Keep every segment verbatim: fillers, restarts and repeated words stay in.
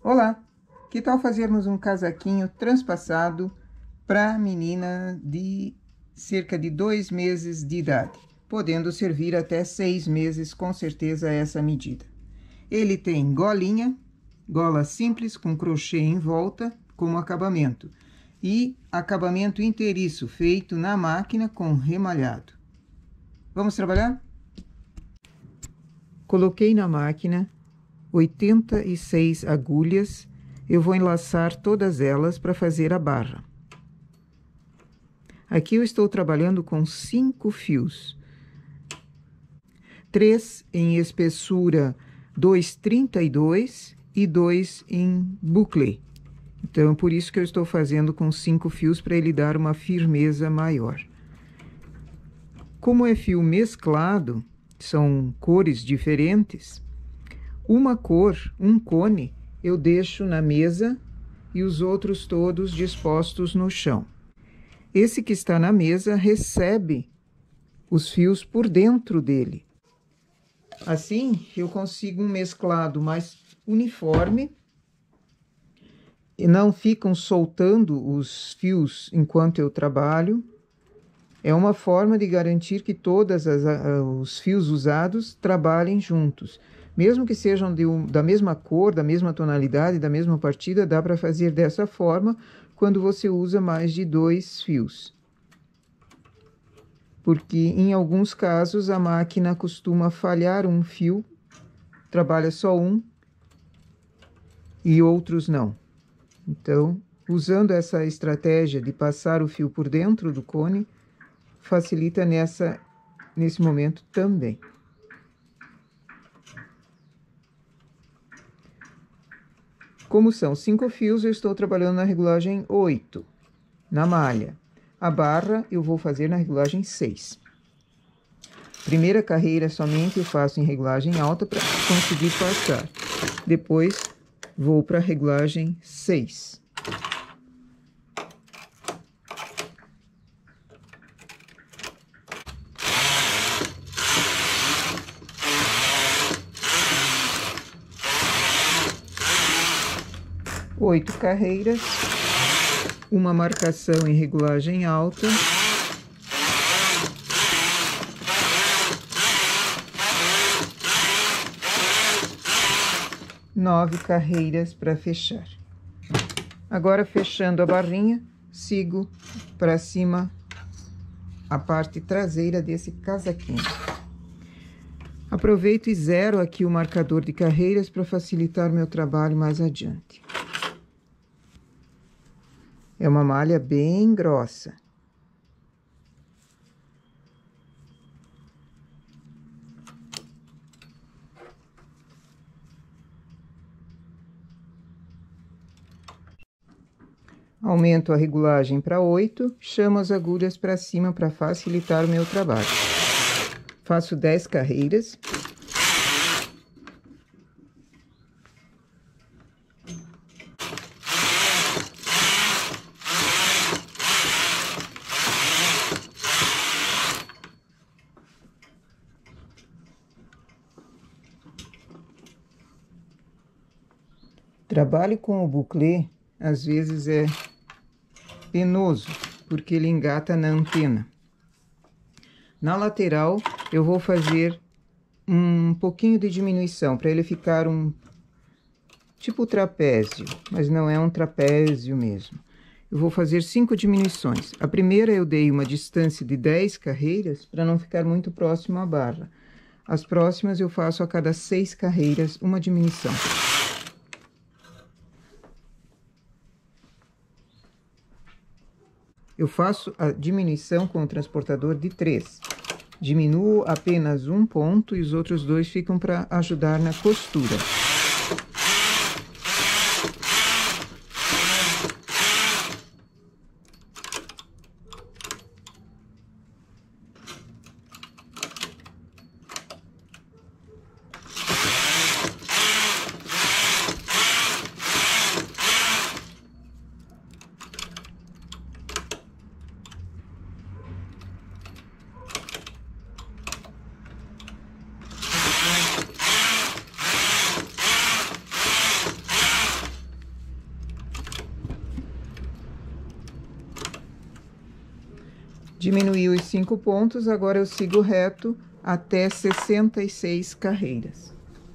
Olá, que tal fazermos um casaquinho transpassado para menina de cerca de dois meses de idade, podendo servir até seis meses, com certeza, essa medida. Ele tem golinha, gola simples com crochê em volta como acabamento e acabamento inteiriço feito na máquina com remalhado. Vamos trabalhar? Coloquei na máquina oitenta e seis agulhas. Eu vou enlaçar todas elas para fazer a barra. Aqui eu estou trabalhando com cinco fios. Três em espessura dois vírgula trinta e dois e dois em bouclé. Então, por isso que eu estou fazendo com cinco fios, para ele dar uma firmeza maior. Como é fio mesclado, são cores diferentes, uma cor, um cone, eu deixo na mesa e os outros todos dispostos no chão. Esse que está na mesa recebe os fios por dentro dele. Assim, eu consigo um mesclado mais uniforme e não ficam soltando os fios enquanto eu trabalho. É uma forma de garantir que todos os fios usados trabalhem juntos. Mesmo que sejam de um, da mesma cor, da mesma tonalidade, da mesma partida, dá para fazer dessa forma quando você usa mais de dois fios. Porque em alguns casos a máquina costuma falhar um fio, trabalha só um e outros não. Então, usando essa estratégia de passar o fio por dentro do cone, facilita nessa, nesse momento também. Como são cinco fios, eu estou trabalhando na regulagem oito, na malha. A barra eu vou fazer na regulagem seis. Primeira carreira somente eu faço em regulagem alta para conseguir passar. Depois vou para a regulagem seis. Oito carreiras, uma marcação em regulagem alta, nove carreiras para fechar. Agora, fechando a barrinha, sigo para cima a parte traseira desse casaquinho. Aproveito e zero aqui o marcador de carreiras para facilitar meu trabalho mais adiante. É uma malha bem grossa. Aumento a regulagem para oito, chamo as agulhas para cima para facilitar o meu trabalho. Faço dez carreiras. Trabalho com o bouclé, às vezes é penoso, porque ele engata na antena. Na lateral, eu vou fazer um pouquinho de diminuição, para ele ficar um tipo trapézio, mas não é um trapézio mesmo. Eu vou fazer cinco diminuições. A primeira eu dei uma distância de dez carreiras, para não ficar muito próximo à barra. As próximas eu faço a cada seis carreiras uma diminuição. Eu faço a diminuição com o transportador de três. Diminuo apenas um ponto e os outros dois ficam para ajudar na costura. Diminuí os cinco pontos, agora eu sigo reto até sessenta e seis carreiras.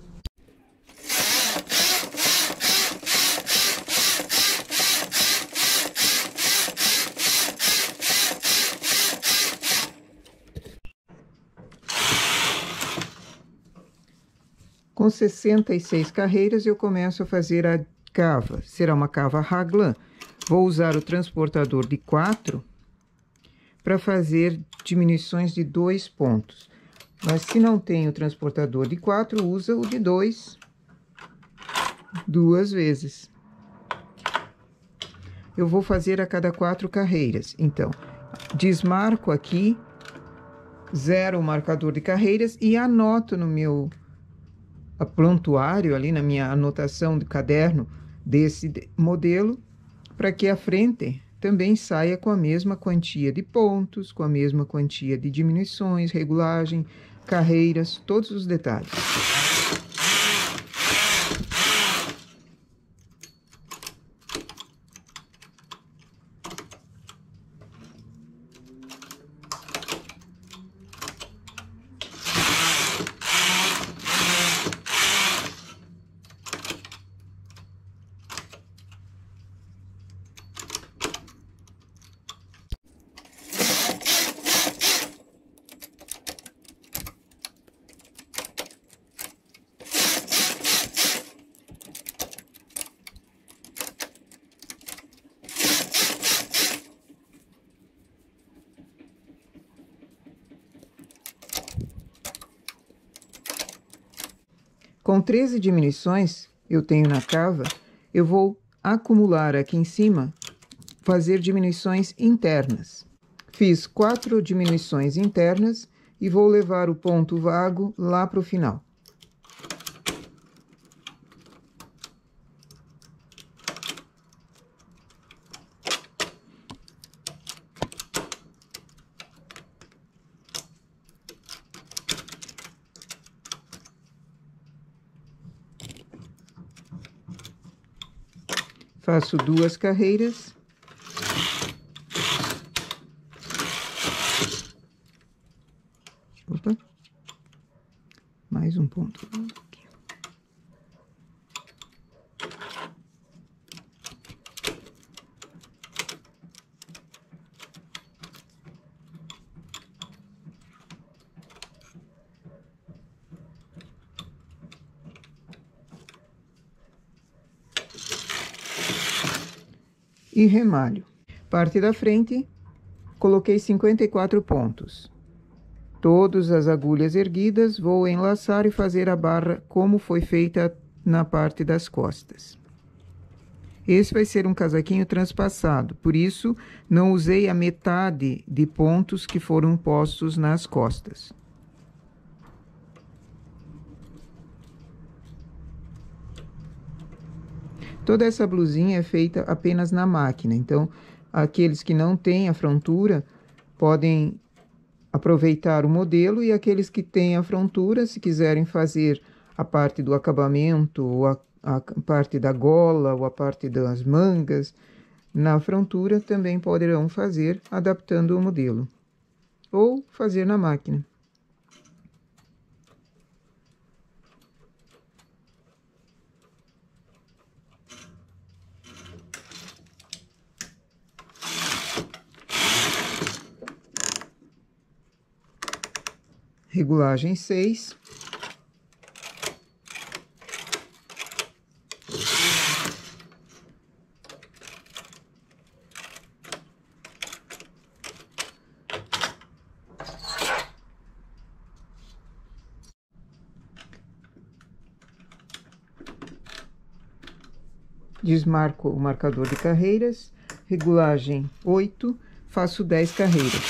Com sessenta e seis carreiras, eu começo a fazer a cava. Será uma cava raglan. Vou usar o transportador de quatro para fazer diminuições de dois pontos. Mas se não tem o transportador de quatro, usa o de dois duas vezes. Eu vou fazer a cada quatro carreiras. Então, desmarco aqui, zero o marcador de carreiras e anoto no meu prontuário, ali na minha anotação de caderno desse modelo, para que a frente também saia com a mesma quantia de pontos, com a mesma quantia de diminuições, regulagem, carreiras, todos os detalhes. Com treze diminuições, eu tenho na cava, eu vou acumular aqui em cima, fazer diminuições internas. Fiz quatro diminuições internas e vou levar o ponto vago lá para o final. Faço duas carreiras. Opa. Mais um ponto. Aqui. E remalho. Parte da frente, coloquei cinquenta e quatro pontos. Todas as agulhas erguidas, vou enlaçar e fazer a barra como foi feita na parte das costas. Esse vai ser um casaquinho transpassado, por isso não usei a metade de pontos que foram postos nas costas. Toda essa blusinha é feita apenas na máquina, então aqueles que não têm a frontura podem aproveitar o modelo e aqueles que têm a frontura, se quiserem fazer a parte do acabamento, ou a, a parte da gola, ou a parte das mangas, na frontura também poderão fazer adaptando o modelo, ou fazer na máquina. Regulagem seis. Desmarco o marcador de carreiras, regulagem oito, faço dez carreiras.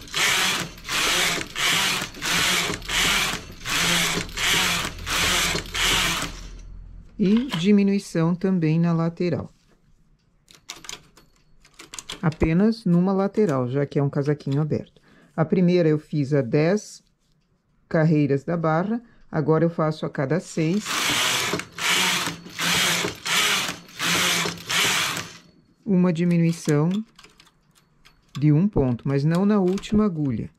E diminuição também na lateral. Apenas numa lateral, já que é um casaquinho aberto. A primeira eu fiz a dez carreiras da barra, agora eu faço a cada seis. Uma diminuição de um ponto, mas não na última agulha.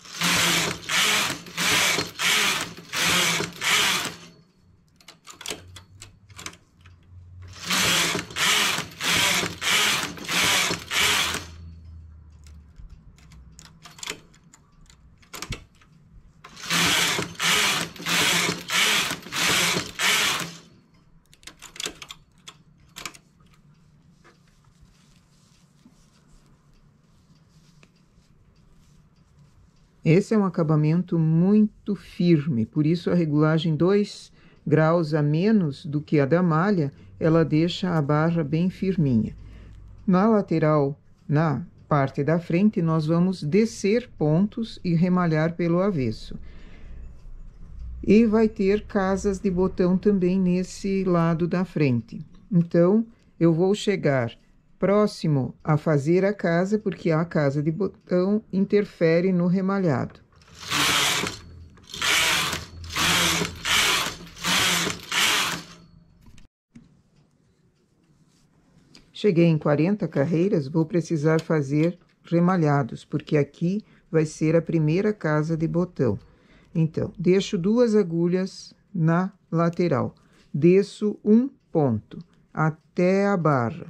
Esse é um acabamento muito firme, por isso a regulagem dois graus a menos do que a da malha, ela deixa a barra bem firminha. Na lateral, na parte da frente, nós vamos descer pontos e remalhar pelo avesso. E vai ter casas de botão também nesse lado da frente. Então, eu vou chegar próximo a fazer a casa, porque a casa de botão interfere no remalhado. Cheguei em quarenta carreiras, vou precisar fazer remalhados, porque aqui vai ser a primeira casa de botão. Então, deixo duas agulhas na lateral, desço um ponto até a barra.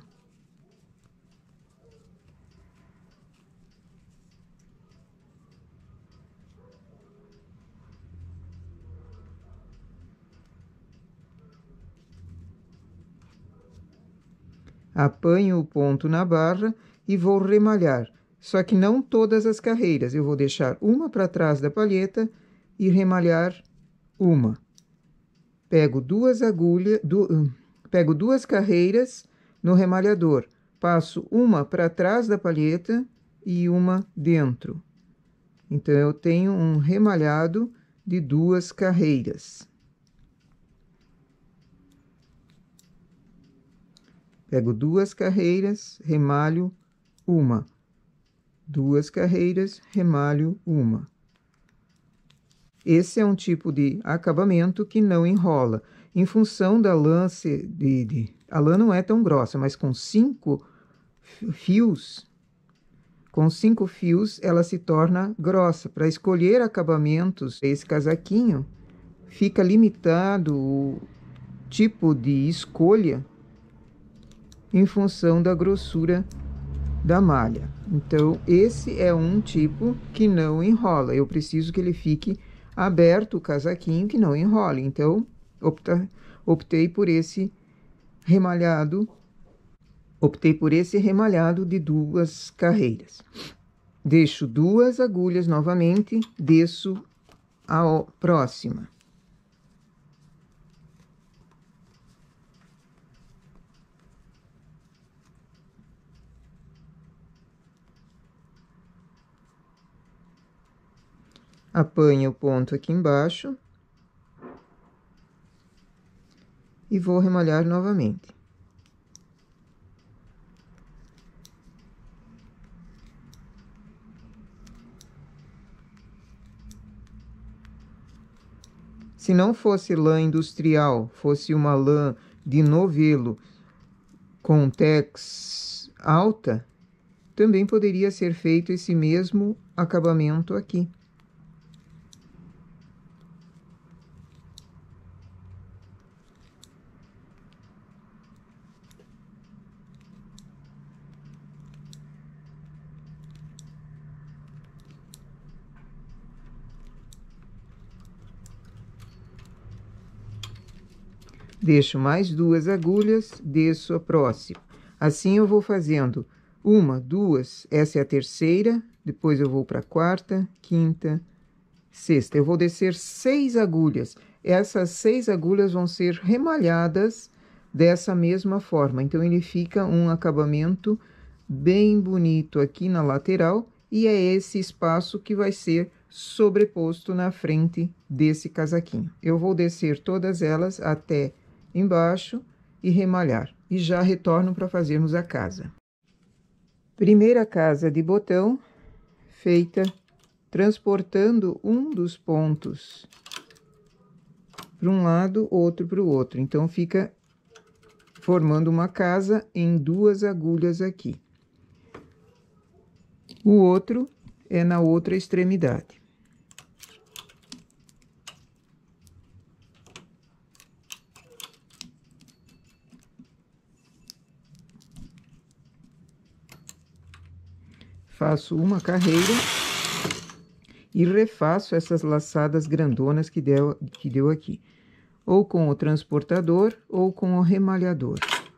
Apanho o ponto na barra e vou remalhar, só que não todas as carreiras, eu vou deixar uma para trás da palheta e remalhar uma. Pego duas agulhas, du, pego duas carreiras no remalhador, passo uma para trás da palheta e uma dentro. Então, eu tenho um remalhado de duas carreiras. Pego duas carreiras, remalho uma. Duas carreiras, remalho uma. Esse é um tipo de acabamento que não enrola. Em função da lã, de, de, a lã não é tão grossa, mas com cinco fios, com cinco fios, ela se torna grossa. Para escolher acabamentos, esse casaquinho, fica limitado o tipo de escolha em função da grossura da malha. Então, esse é um tipo que não enrola. Eu preciso que ele fique aberto, o casaquinho, que não enrole. Então, opta, optei por esse remalhado, optei por esse remalhado de duas carreiras. Deixo duas agulhas novamente, desço a próxima. Apanho o ponto aqui embaixo e vou remalhar novamente. Se não fosse lã industrial, fosse uma lã de novelo com tex alta, também poderia ser feito esse mesmo acabamento aqui. Deixo mais duas agulhas, desço a próxima. Assim eu vou fazendo uma, duas, essa é a terceira, depois eu vou para a quarta, quinta, sexta. Eu vou descer seis agulhas. Essas seis agulhas vão ser remalhadas dessa mesma forma. Então, ele fica um acabamento bem bonito aqui na lateral, e é esse espaço que vai ser sobreposto na frente desse casaquinho. Eu vou descer todas elas até embaixo e remalhar, e já retorno para fazermos a casa. Primeira casa de botão feita transportando um dos pontos para um lado, outro para o outro. Então, fica formando uma casa em duas agulhas aqui. O outro é na outra extremidade. Faço uma carreira e refaço essas laçadas grandonas que deu, que deu aqui. Ou com o transportador ou com o remalhador.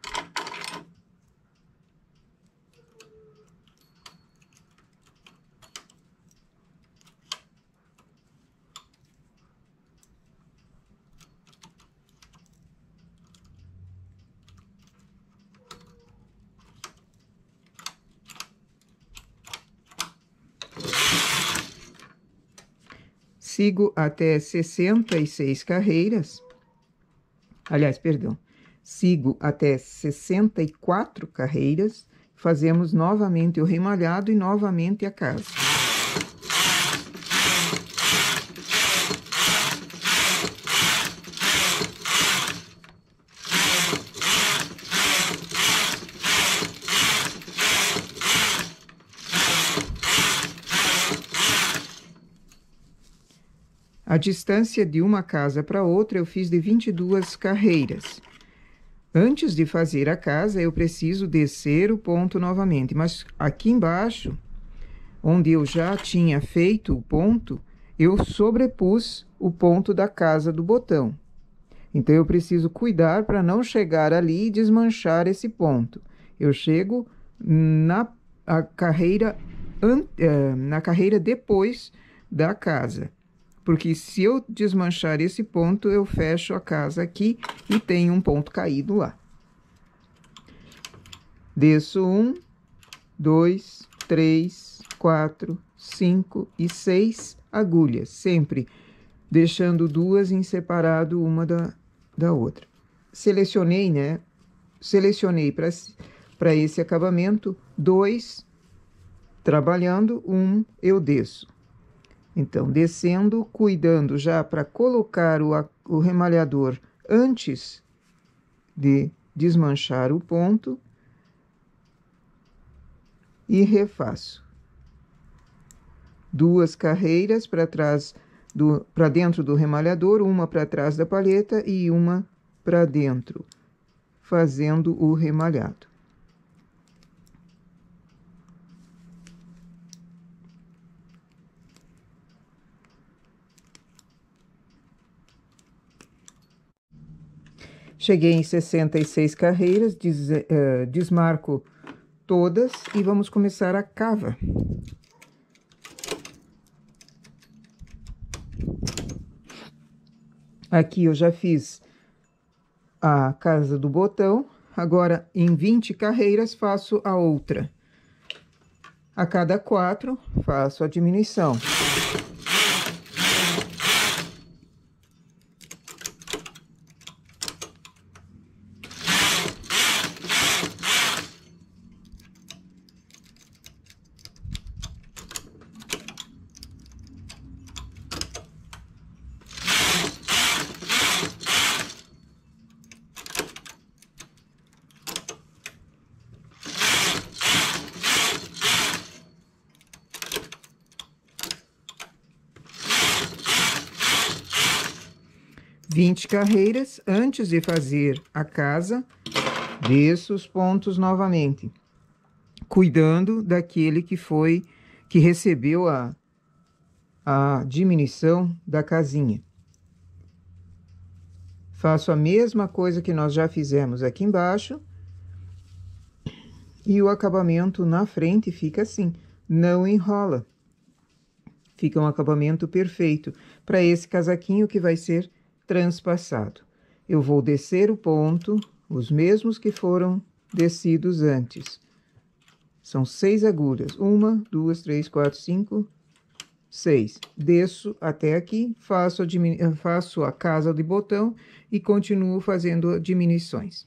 Sigo até sessenta e seis carreiras. Aliás, perdão. Sigo até sessenta e quatro carreiras. Fazemos novamente o remalhado e novamente a casa. A distância de uma casa para outra eu fiz de vinte e duas carreiras. Antes de fazer a casa, eu preciso descer o ponto novamente. Mas aqui embaixo, onde eu já tinha feito o ponto, eu sobrepus o ponto da casa do botão. Então, eu preciso cuidar para não chegar ali e desmanchar esse ponto. Eu chego na a carreira, an, eh, na carreira depois da casa. Porque se eu desmanchar esse ponto, eu fecho a casa aqui e tenho um ponto caído lá. Desço um, dois, três, quatro, cinco e seis agulhas, sempre deixando duas em separado uma da, da outra. Selecionei, né? Selecionei para esse acabamento dois trabalhando, um eu desço. Então, descendo, cuidando já para colocar o, o remalhador antes de desmanchar o ponto. E refaço. Duas carreiras para trás, do, para dentro do remalhador, uma para trás da palheta e uma para dentro, fazendo o remalhado. Cheguei em sessenta e seis carreiras, des, uh, desmarco todas e vamos começar a cava. Aqui eu já fiz a casa do botão, agora em vinte carreiras faço a outra. A cada quatro faço a diminuição. vinte carreiras, antes de fazer a casa, desço os pontos novamente, cuidando daquele que foi, que recebeu a, a diminuição da casinha. Faço a mesma coisa que nós já fizemos aqui embaixo, e o acabamento na frente fica assim, não enrola. Fica um acabamento perfeito para esse casaquinho que vai ser transpassado. Eu vou descer o ponto, os mesmos que foram descidos antes. São seis agulhas. Uma, duas, três, quatro, cinco, seis. Desço até aqui, faço a, faço a casa de botão e continuo fazendo diminuições.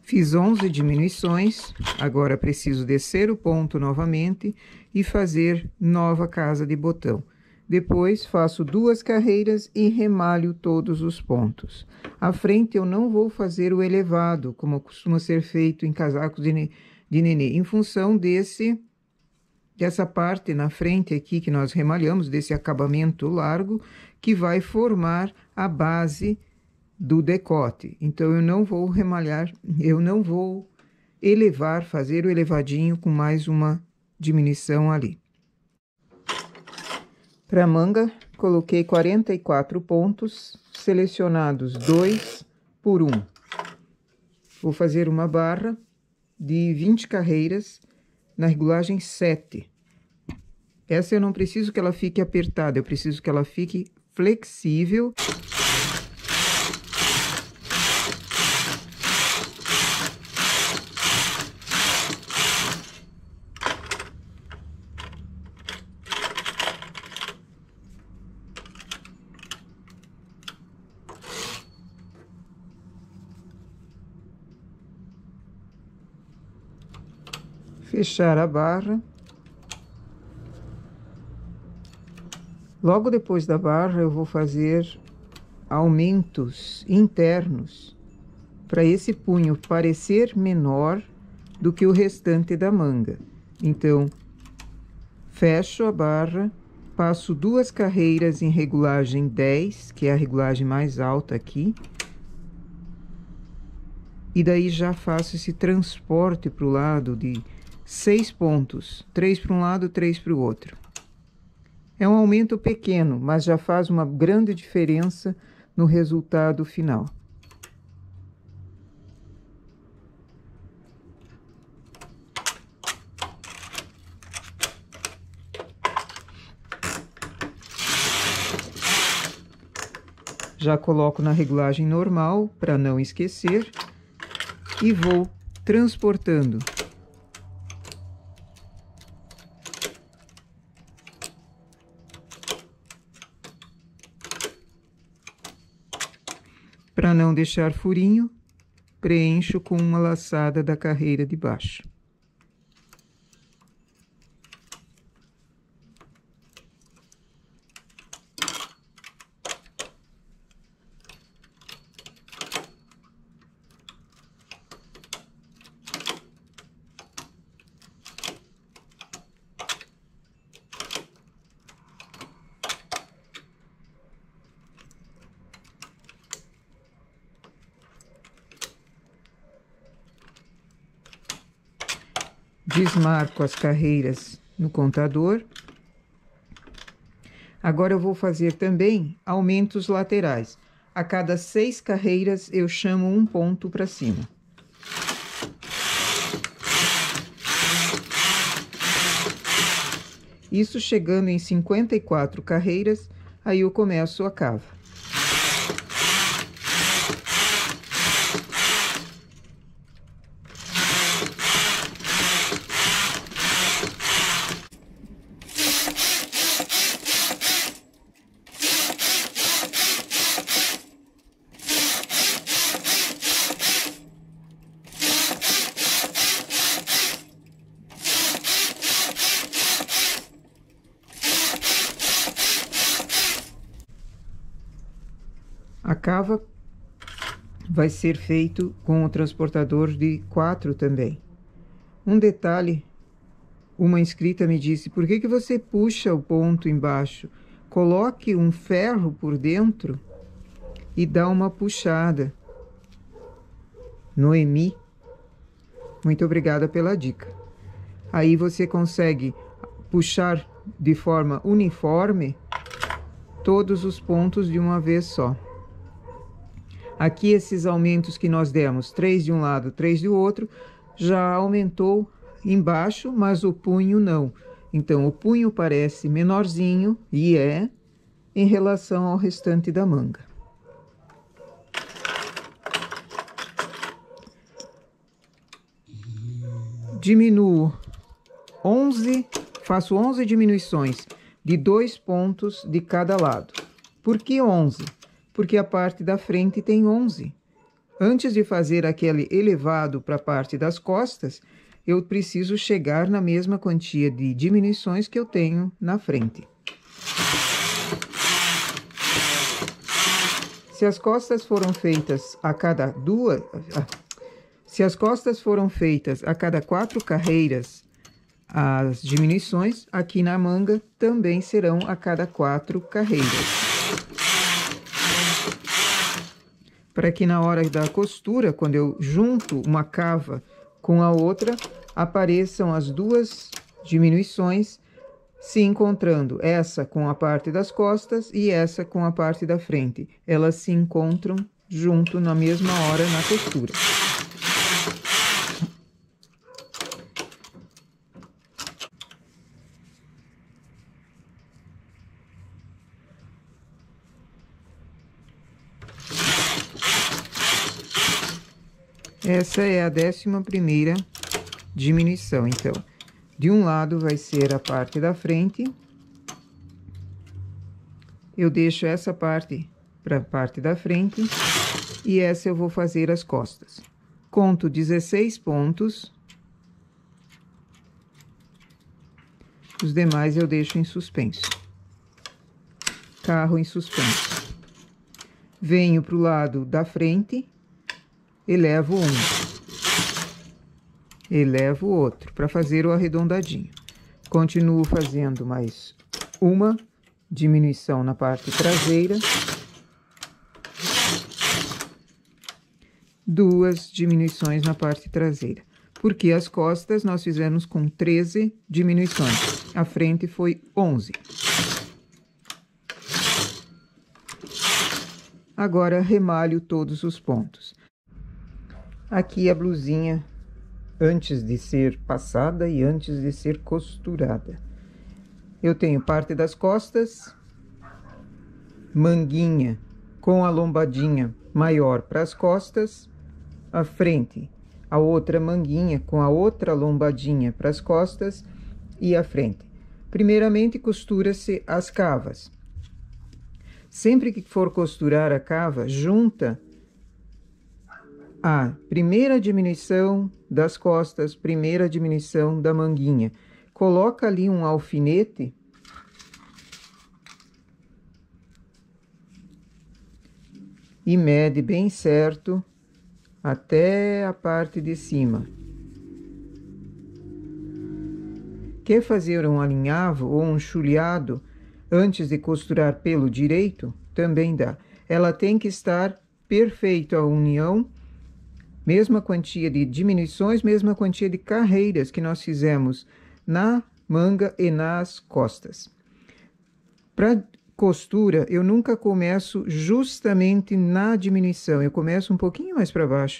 Fiz onze diminuições, agora preciso descer o ponto novamente e fazer nova casa de botão. Depois, faço duas carreiras e remalho todos os pontos. À frente, eu não vou fazer o elevado, como costuma ser feito em casacos de, ne de nenê, em função desse, dessa parte na frente aqui que nós remalhamos, desse acabamento largo, que vai formar a base do decote. Então, eu não vou remalhar, eu não vou elevar, fazer o elevadinho com mais uma diminuição ali. Para a manga, coloquei quarenta e quatro pontos, selecionados dois por um. Vou fazer uma barra de vinte carreiras na regulagem sete. Essa eu não preciso que ela fique apertada, eu preciso que ela fique flexível. Fechar a barra. Logo depois da barra, eu vou fazer aumentos internos para esse punho parecer menor do que o restante da manga. Então, fecho a barra, passo duas carreiras em regulagem dez, que é a regulagem mais alta aqui, e daí já faço esse transporte para o lado de seis pontos, três para um lado, três para o outro. É um aumento pequeno, mas já faz uma grande diferença no resultado final. Já coloco na regulagem normal, para não esquecer, e vou transportando. Para não deixar furinho, preencho com uma laçada da carreira de baixo. Desmarco as carreiras no contador. Agora eu vou fazer também aumentos laterais. A cada seis carreiras eu chamo um ponto para cima. Isso chegando em cinquenta e quatro carreiras, aí eu começo a cava. A cava vai ser feito com o transportador de quatro também. Um detalhe, uma inscrita me disse, por que que você puxa o ponto embaixo? Coloque um ferro por dentro e dá uma puxada. Noemi, muito obrigada pela dica. Aí você consegue puxar de forma uniforme todos os pontos de uma vez só. Aqui, esses aumentos que nós demos, três de um lado, três do outro, já aumentou embaixo, mas o punho não. Então, o punho parece menorzinho, e é, em relação ao restante da manga. Diminuo onze, faço onze diminuições de dois pontos de cada lado. Por que onze? Porque a parte da frente tem onze. Antes de fazer aquele elevado para a parte das costas, eu preciso chegar na mesma quantia de diminuições que eu tenho na frente. Se as costas foram feitas a cada duas... Se as costas foram feitas a cada quatro carreiras, as diminuições aqui na manga também serão a cada quatro carreiras. Para que na hora da costura, quando eu junto uma cava com a outra, apareçam as duas diminuições se encontrando, essa com a parte das costas e essa com a parte da frente. Elas se encontram junto na mesma hora na costura. Essa é a décima primeira diminuição. Então, de um lado vai ser a parte da frente. Eu deixo essa parte para a parte da frente e essa eu vou fazer as costas. Conto dezesseis pontos. Os demais eu deixo em suspenso. Carro em suspenso. Venho para o lado da frente. Elevo um, elevo o outro, para fazer o arredondadinho. Continuo fazendo mais uma diminuição na parte traseira, duas diminuições na parte traseira, porque as costas nós fizemos com treze diminuições, a frente foi onze. Agora remalho todos os pontos. Aqui a blusinha antes de ser passada e antes de ser costurada. Eu tenho parte das costas, manguinha com a lombadinha maior para as costas, a frente, a outra manguinha com a outra lombadinha para as costas e a frente. Primeiramente costura-se as cavas. Sempre que for costurar a cava, junta a primeira diminuição das costas, primeira diminuição da manguinha. Coloca ali um alfinete e mede bem certo até a parte de cima. Quer fazer um alinhavo ou um chuleado antes de costurar pelo direito? Também dá. Ela tem que estar perfeita a união. Mesma quantia de diminuições, mesma quantia de carreiras que nós fizemos na manga e nas costas. Para costura, eu nunca começo justamente na diminuição, eu começo um pouquinho mais para baixo,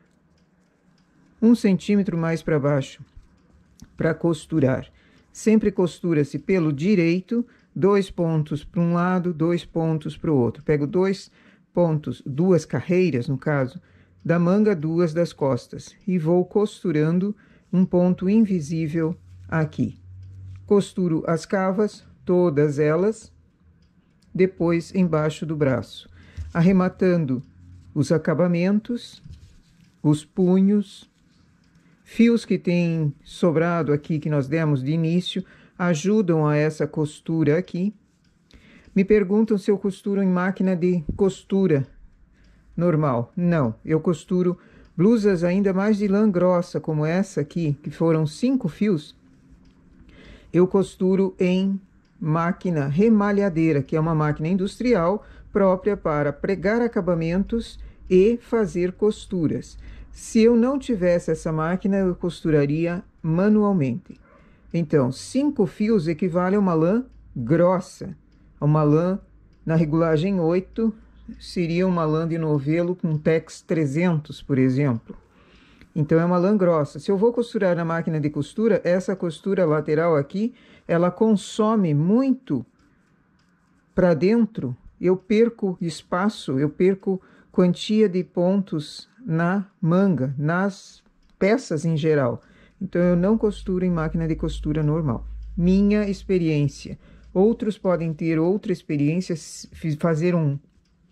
um centímetro mais para baixo, para costurar. Sempre costura-se pelo direito, dois pontos para um lado, dois pontos para o outro. Pego dois pontos, duas carreiras, no caso, da manga, duas das costas, e vou costurando um ponto invisível aqui. Costuro as cavas, todas elas, depois embaixo do braço, arrematando os acabamentos, os punhos, fios que tem sobrado aqui, que nós demos de início, ajudam a essa costura aqui. Me perguntam se eu costuro em máquina de costura normal. Não, eu costuro blusas ainda mais de lã grossa, como essa aqui, que foram cinco fios. Eu costuro em máquina remalhadeira, que é uma máquina industrial própria para pregar acabamentos e fazer costuras. Se eu não tivesse essa máquina, eu costuraria manualmente. Então, cinco fios equivale a uma lã grossa, a uma lã na regulagem oito, seria uma lã de novelo com Tex trezentos, por exemplo. Então, é uma lã grossa. Se eu vou costurar na máquina de costura, essa costura lateral aqui, ela consome muito para dentro. Eu perco espaço, eu perco quantia de pontos na manga, nas peças em geral. Então, eu não costuro em máquina de costura normal. Minha experiência. Outros podem ter outra experiência, fazer um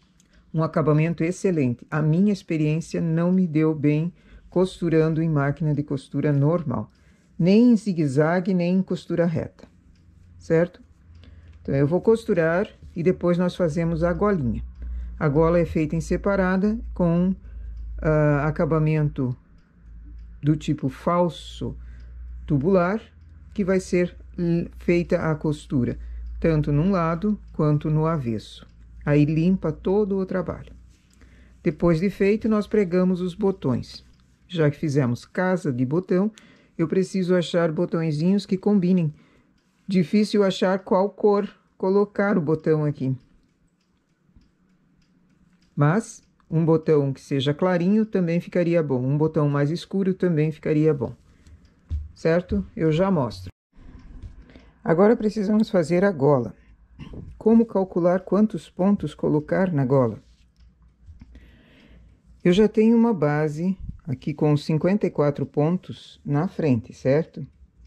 um acabamento excelente. A minha experiência não me deu bem costurando em máquina de costura normal, nem em zigue-zague, nem em costura reta, certo? Então, eu vou costurar e depois nós fazemos a golinha. A gola é feita em separada com uh, acabamento do tipo falso tubular, que vai ser feita a costura, tanto num lado quanto no avesso. Aí limpa todo o trabalho. Depois de feito, nós pregamos os botões. Já que fizemos casa de botão, eu preciso achar botõezinhos que combinem. Difícil achar qual cor colocar o botão aqui. Mas um botão que seja clarinho também ficaria bom. Um botão mais escuro também ficaria bom. Certo? Eu já mostro. Agora precisamos fazer a gola. Como calcular quantos pontos colocar na gola? Eu já tenho uma base aqui com cinquenta e quatro pontos na frente, certo?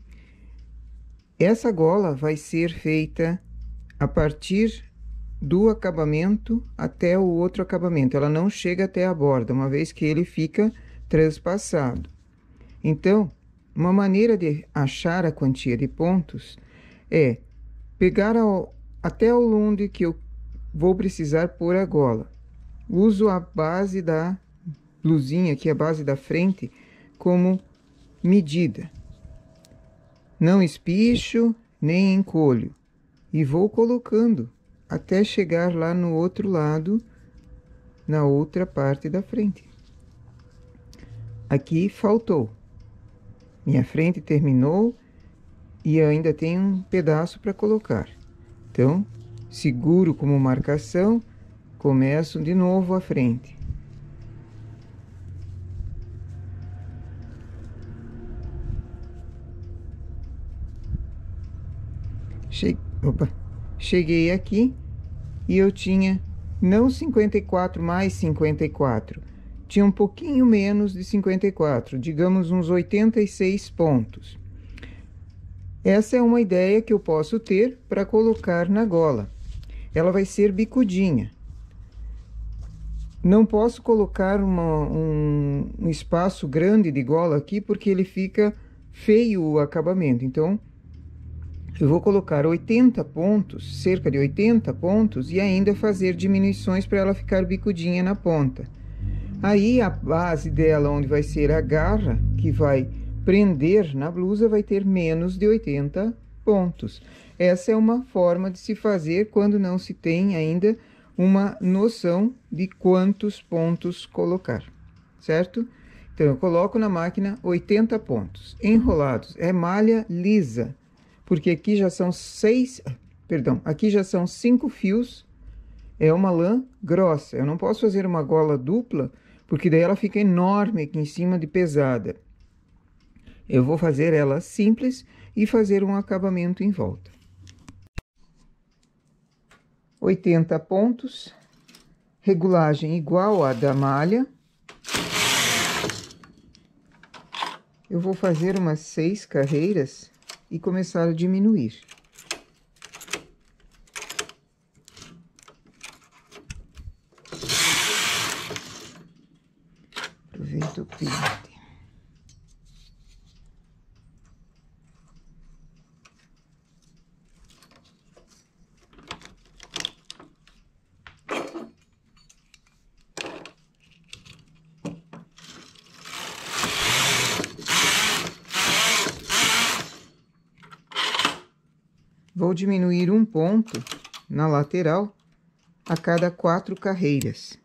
Essa gola vai ser feita a partir do acabamento até o outro acabamento. Ela não chega até a borda, uma vez que ele fica transpassado. Então, uma maneira de achar a quantia de pontos é pegar ao, até o longe que eu vou precisar pôr a gola. Uso a base da blusinha, aqui a base da frente, como medida. Não espicho, nem encolho. E vou colocando até chegar lá no outro lado, na outra parte da frente. Aqui faltou. Minha frente terminou e ainda tem um pedaço para colocar. Então, seguro como marcação, começo de novo a frente. Che... Opa. Cheguei aqui e eu tinha não cinquenta e quatro mais cinquenta e quatro, tinha um pouquinho menos de cinquenta e quatro, digamos uns oitenta e seis pontos. Essa é uma ideia que eu posso ter para colocar na gola. Ela vai ser bicudinha. Não posso colocar uma, um, um espaço grande de gola aqui, porque ele fica feio o acabamento. Então, eu vou colocar oitenta pontos, cerca de oitenta pontos, e ainda fazer diminuições para ela ficar bicudinha na ponta. Aí, a base dela, onde vai ser a garra, que vai prender na blusa, vai ter menos de oitenta pontos. Essa é uma forma de se fazer quando não se tem ainda uma noção de quantos pontos colocar, certo? Então, eu coloco na máquina oitenta pontos, enrolados, é malha lisa, porque aqui já são seis, perdão, aqui já são cinco fios, é uma lã grossa. Eu não posso fazer uma gola dupla, porque daí ela fica enorme aqui em cima de pesada. Eu vou fazer ela simples e fazer um acabamento em volta. oitenta pontos, regulagem igual à da malha. Eu vou fazer umas seis carreiras e começar a diminuir. Aproveito o pente. Vou diminuir um ponto na lateral a cada quatro carreiras.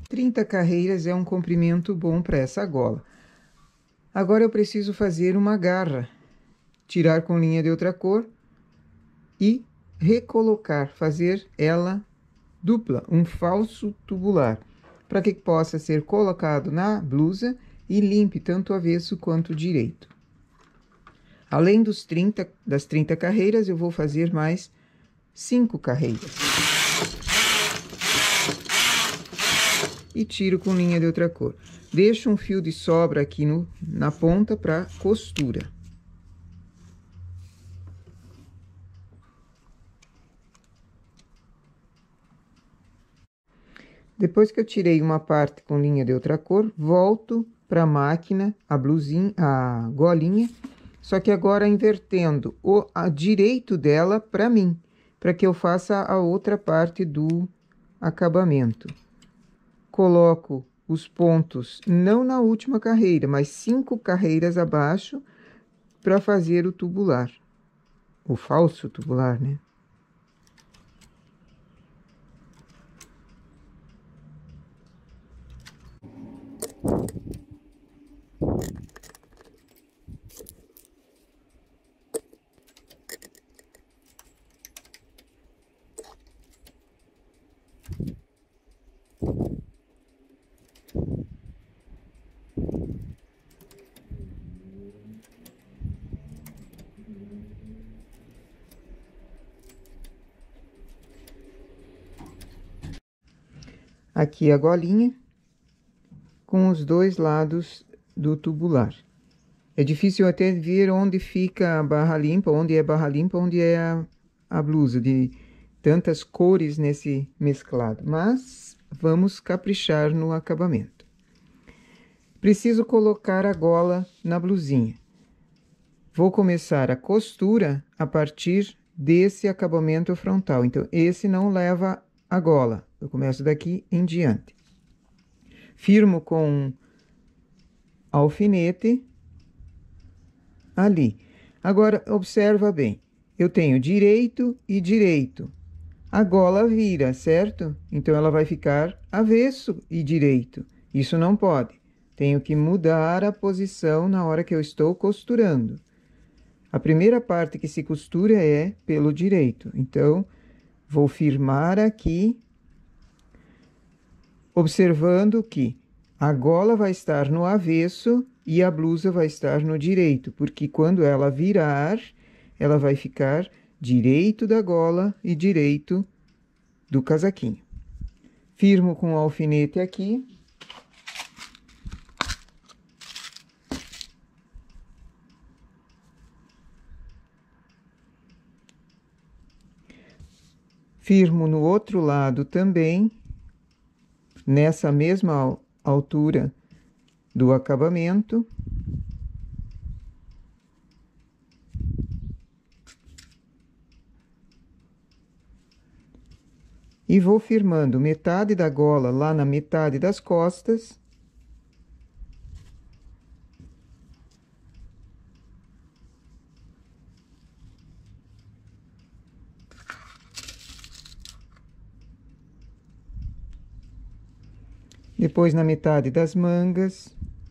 trinta carreiras é um comprimento bom para essa gola. Agora eu preciso fazer uma garra, tirar com linha de outra cor e recolocar, fazer ela dupla, um falso tubular, para que possa ser colocado na blusa e limpe tanto o avesso quanto o direito. Além dos trinta, das trinta carreiras, eu vou fazer mais cinco carreiras. E tiro com linha de outra cor. Deixo um fio de sobra aqui no, na ponta para costura. Depois que eu tirei uma parte com linha de outra cor, volto para a máquina, a blusinha, a golinha, só que agora invertendo o a direito dela para mim, para que eu faça a outra parte do acabamento. Coloco os pontos não na última carreira, mas cinco carreiras abaixo para fazer o tubular, o falso tubular, né? Aqui a golinha com os dois lados do tubular. É difícil até ver onde fica a barra limpa, onde é barra limpa, onde é a, a blusa, de tantas cores nesse mesclado. Mas vamos caprichar no acabamento. Preciso colocar a gola na blusinha. Vou começar a costura a partir desse acabamento frontal. Então, esse não leva a gola. Eu começo daqui em diante. Firmo com alfinete ali. Agora, observa bem. Eu tenho direito e direito. A gola vira, certo? Então, ela vai ficar avesso e direito. Isso não pode. Tenho que mudar a posição na hora que eu estou costurando. A primeira parte que se costura é pelo direito. Então, vou firmar aqui, observando que a gola vai estar no avesso e a blusa vai estar no direito, porque quando ela virar, ela vai ficar direito da gola e direito do casaquinho. Firmo com o alfinete aqui. Firmo no outro lado também, nessa mesma altura do acabamento. E vou firmando metade da gola lá na metade das costas. Depois na metade das mangas.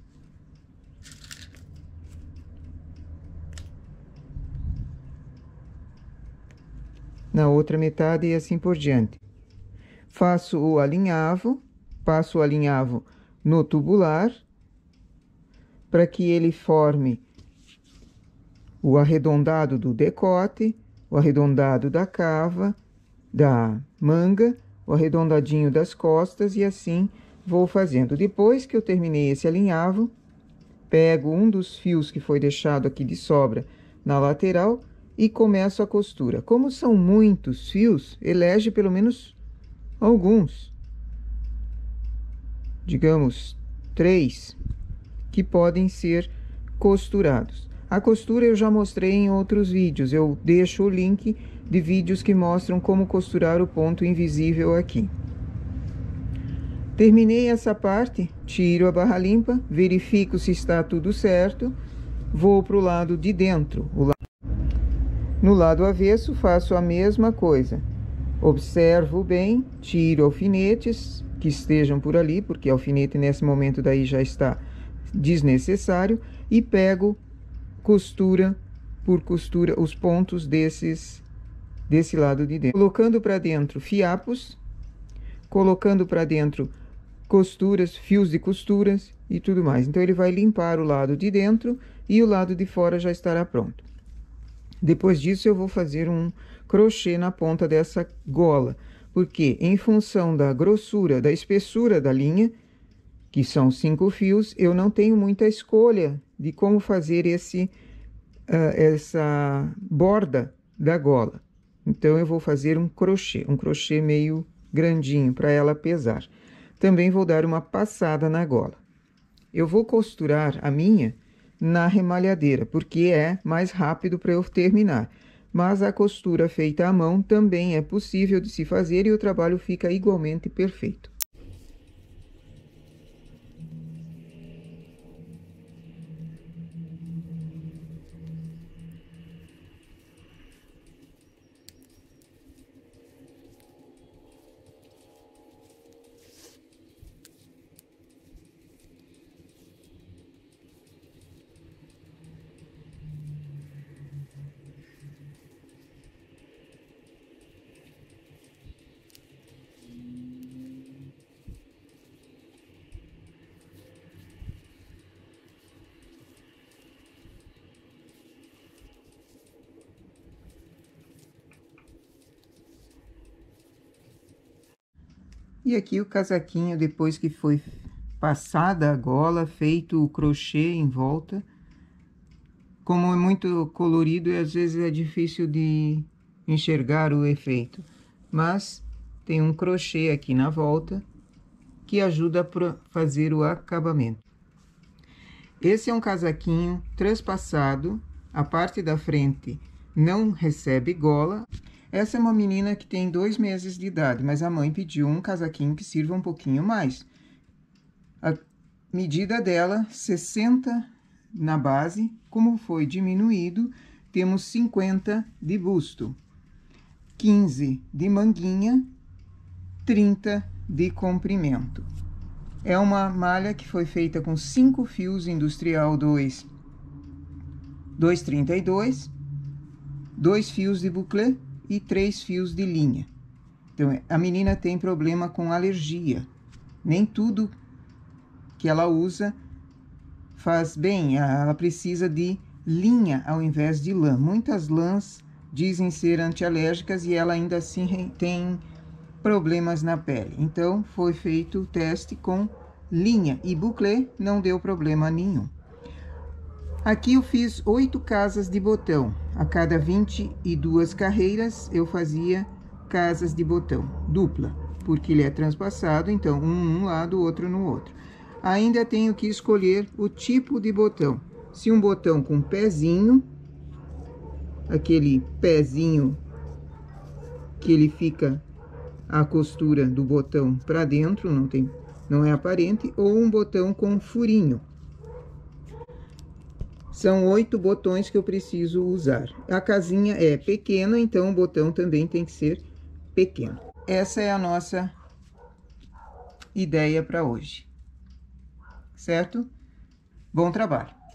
Na outra metade e assim por diante. Faço o alinhavo, passo o alinhavo no tubular, para que ele forme o arredondado do decote, o arredondado da cava, da manga, o arredondadinho das costas e assim vou fazendo. Depois que eu terminei esse alinhavo, pego um dos fios que foi deixado aqui de sobra na lateral e começo a costura. Como são muitos fios, elege pelo menos alguns, digamos três, que podem ser costurados. A costura eu já mostrei em outros vídeos, eu deixo o link de vídeos que mostram como costurar o ponto invisível aqui. Terminei essa parte, tiro a barra limpa, verifico se está tudo certo, vou para o lado de dentro. No lado avesso faço a mesma coisa. Observo bem, tiro alfinetes que estejam por ali, porque alfinete nesse momento daí já está desnecessário, e pego costura por costura os pontos desses desse lado de dentro, colocando para dentro fiapos, colocando para dentro costuras, fios de costuras e tudo mais. Então ele vai limpar o lado de dentro e o lado de fora já estará pronto. Depois disso eu vou fazer um crochê na ponta dessa gola, porque em função da grossura, da espessura da linha, que são cinco fios, eu não tenho muita escolha de como fazer esse uh, essa borda da gola. Então eu vou fazer um crochê, um crochê meio grandinho para ela pesar. Também vou dar uma passada na gola. Eu vou costurar a minha na remalhadeira, porque é mais rápido para eu terminar. Mas a costura feita à mão também é possível de se fazer e o trabalho fica igualmente perfeito. E aqui o casaquinho, depois que foi passada a gola, feito o crochê em volta. Como é muito colorido, às vezes é difícil de enxergar o efeito. Mas tem um crochê aqui na volta que ajuda a fazer o acabamento. Esse é um casaquinho transpassado, a parte da frente não recebe gola. Essa é uma menina que tem dois meses de idade, mas a mãe pediu um casaquinho que sirva um pouquinho mais. A medida dela, sessenta na base, como foi diminuído, temos cinquenta de busto, quinze de manguinha, trinta de comprimento. É uma malha que foi feita com cinco fios industrial dois, dois trinta e dois, dois fios de bouclé e três fios de linha. Então, a menina tem problema com alergia. Nem tudo que ela usa faz bem, ela precisa de linha ao invés de lã. Muitas lãs dizem ser antialérgicas e ela ainda assim tem problemas na pele. Então, foi feito o teste com linha e bouclé, não deu problema nenhum. Aqui eu fiz oito casas de botão. A cada vinte e duas carreiras, eu fazia casas de botão dupla, porque ele é transpassado, então um num lado, outro no outro. Ainda tenho que escolher o tipo de botão. Se um botão com pezinho, aquele pezinho que ele fica a costura do botão para dentro, não tem, não é aparente, ou um botão com furinho. São oito botões que eu preciso usar. A casinha é pequena, então o botão também tem que ser pequeno. Essa é a nossa ideia para hoje. Certo? Bom trabalho!